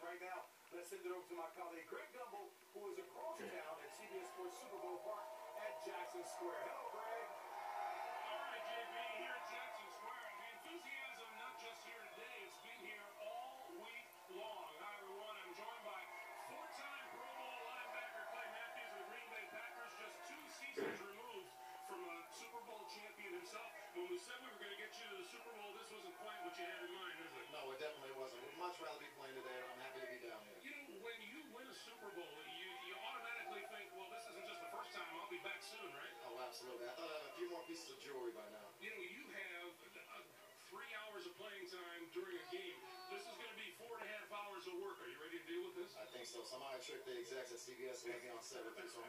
right now. Let's send it over to my colleague Greg Gumbel, who is across town at CBS Sports Super Bowl Park at Jackson Square. Hello, Greg. All right, JB, here at Jackson Square. The enthusiasm not just here today, it's been here all week long. Hi, everyone. I'm joined by four-time Pro Bowl linebacker Clay Matthews of the Green Bay Packers, just 2 seasons removed from a Super Bowl champion himself. When we said we were going to get you to the Super Bowl, this wasn't quite what you had in mind, is it? No, it definitely wasn't. We'd much rather be playing today, but I'm happy to be down here. You know, when you win a Super Bowl, you automatically think, well, this isn't just the first time. I'll be back soon, right? Oh, absolutely. I thought I had a few more pieces of jewelry by now. You know, you have 3 hours of playing time during a game. This is going to be 4.5 hours of work. Are you ready to deal with this? I think so. Somehow I tricked the execs at CBS to let me on set with this, so I'm